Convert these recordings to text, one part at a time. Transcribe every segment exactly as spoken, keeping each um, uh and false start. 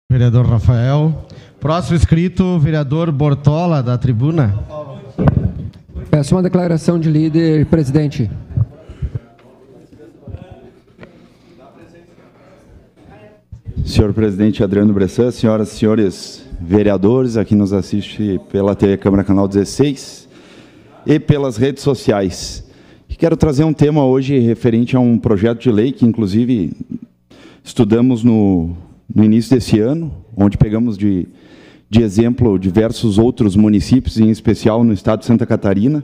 Vereador Rafael. Próximo inscrito, vereador Bortola, da tribuna. Peço uma declaração de líder, presidente. Senhor presidente Adriano Bressan, senhoras e senhores vereadores, aqui nos assiste pela T V Câmara Canal dezesseis e pelas redes sociais. Quero trazer um tema hoje referente a um projeto de lei que, inclusive, estudamos no, no início desse ano, onde pegamos de, de exemplo diversos outros municípios, em especial no estado de Santa Catarina,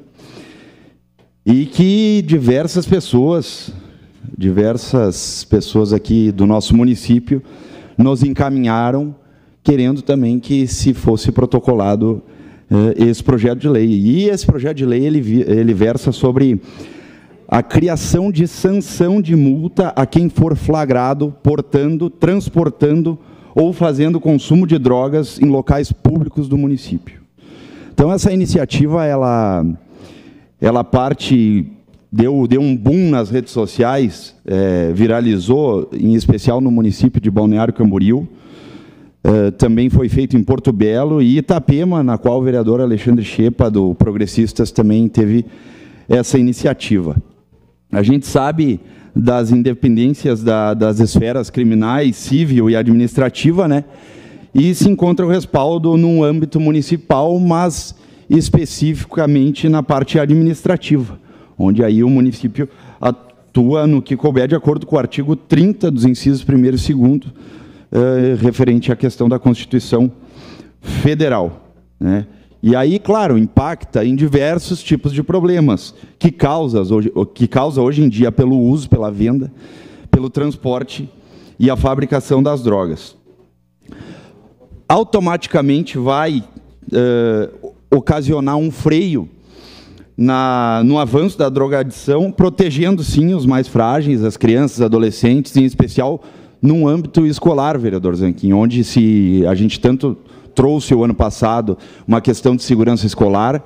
e que diversas pessoas, diversas pessoas aqui do nosso município nos encaminharam, querendo também que se fosse protocolado eh, esse projeto de lei. E esse projeto de lei, ele, ele versa sobre a criação de sanção de multa a quem for flagrado portando, transportando ou fazendo consumo de drogas em locais públicos do município. Então, essa iniciativa, ela, ela parte, deu, deu um boom nas redes sociais, é, viralizou, em especial no município de Balneário Camboriú, é, também foi feito em Porto Belo e Itapema, na qual o vereador Alexandre Chepa, do Progressistas, também teve essa iniciativa. A gente sabe das independências da, das esferas criminais, civil e administrativa, né? E se encontra o respaldo no âmbito municipal, mas especificamente na parte administrativa, onde aí o município atua no que couber de acordo com o artigo trinta dos incisos primeiro e segundo, eh, referente à questão da Constituição Federal, né? E aí, claro, impacta em diversos tipos de problemas que causa hoje, que causa hoje em dia pelo uso, pela venda, pelo transporte e a fabricação das drogas. Automaticamente vai eh, ocasionar um freio na, no avanço da drogadição, protegendo, sim, os mais frágeis, as crianças, adolescentes, em especial no âmbito escolar, vereador Zanquim, onde se a gente tanto trouxe o ano passado uma questão de segurança escolar,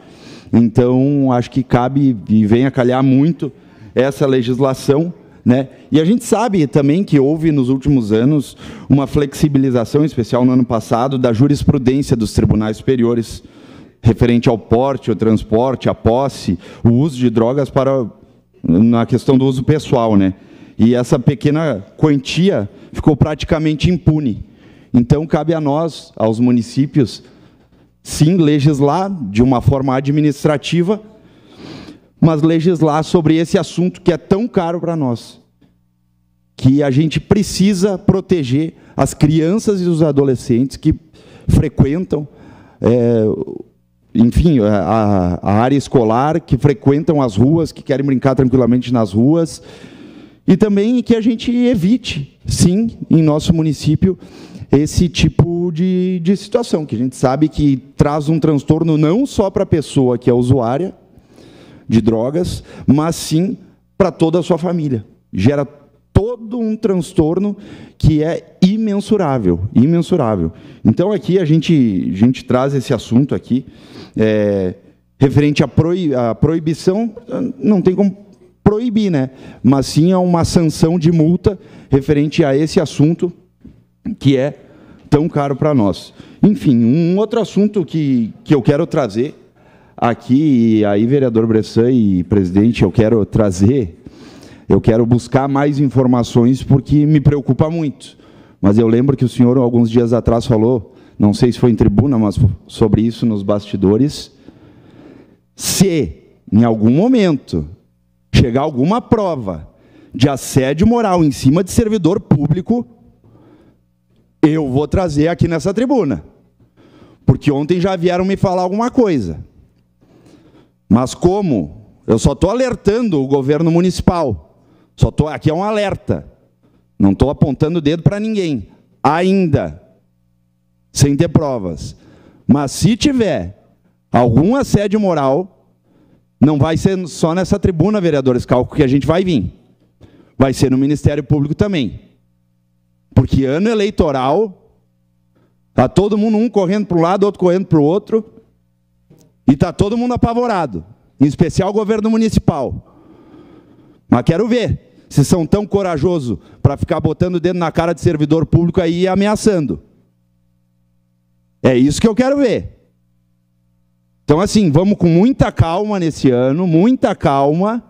então acho que cabe e vem a calhar muito essa legislação, né? E a gente sabe também que houve nos últimos anos uma flexibilização, em especial no ano passado, da jurisprudência dos tribunais superiores, referente ao porte, ao transporte, à posse, o uso de drogas para na questão do uso pessoal, né? E essa pequena quantia ficou praticamente impune. Então, cabe a nós, aos municípios, sim, legislar de uma forma administrativa, mas legislar sobre esse assunto que é tão caro para nós, que a gente precisa proteger as crianças e os adolescentes que frequentam, é, enfim, a, a área escolar, que frequentam as ruas, que querem brincar tranquilamente nas ruas, e também que a gente evite, sim, em nosso município, esse tipo de, de situação, que a gente sabe que traz um transtorno não só para a pessoa que é usuária de drogas, mas sim para toda a sua família. Gera todo um transtorno que é imensurável, imensurável. Então, aqui a gente, a gente traz esse assunto aqui, é, referente à proib proibição, não tem como proibir, né? Mas sim a uma sanção de multa referente a esse assunto, que é tão caro para nós. Enfim, um outro assunto que, que eu quero trazer aqui, e aí, vereador Bressan e presidente, eu quero trazer, eu quero buscar mais informações, porque me preocupa muito. Mas eu lembro que o senhor, alguns dias atrás, falou, não sei se foi em tribuna, mas sobre isso nos bastidores, se, em algum momento, chegar alguma prova de assédio moral em cima de servidor público, eu vou trazer aqui nessa tribuna. Porque ontem já vieram me falar alguma coisa. Mas como eu só estou alertando o governo municipal, só tô, aqui é um alerta, não estou apontando o dedo para ninguém, ainda, sem ter provas. Mas se tiver algum assédio moral, não vai ser só nessa tribuna, vereadores, cálculo que a gente vai vir. Vai ser no Ministério Público também. Porque ano eleitoral, está todo mundo, um correndo para um lado, outro correndo para o outro, e está todo mundo apavorado, em especial o governo municipal. Mas quero ver se são tão corajosos para ficar botando o dedo na cara de servidor público aí e ameaçando. É isso que eu quero ver. Então, assim, vamos com muita calma nesse ano, muita calma,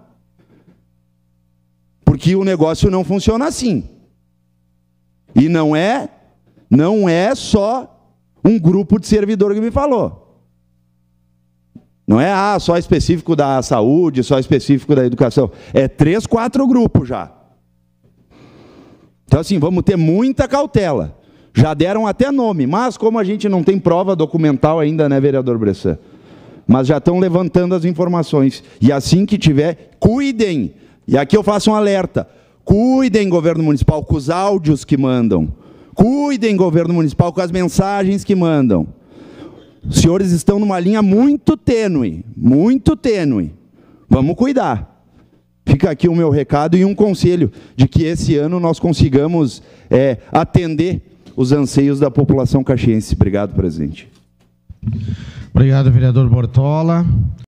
porque o negócio não funciona assim. E não é, não é só um grupo de servidor que me falou. Não é ah, só específico da saúde, só específico da educação. É três, quatro grupos já. Então, assim, vamos ter muita cautela. Já deram até nome, mas como a gente não tem prova documental ainda, né, vereador Bressan? Mas já estão levantando as informações. E assim que tiver, cuidem. E aqui eu faço um alerta. Cuidem, governo municipal, com os áudios que mandam. Cuidem, governo municipal, com as mensagens que mandam. Os senhores estão numa linha muito tênue, muito tênue. Vamos cuidar. Fica aqui o meu recado e um conselho de que esse ano nós consigamos é, atender os anseios da população caxiense. Obrigado, presidente. Obrigado, vereador Bortola.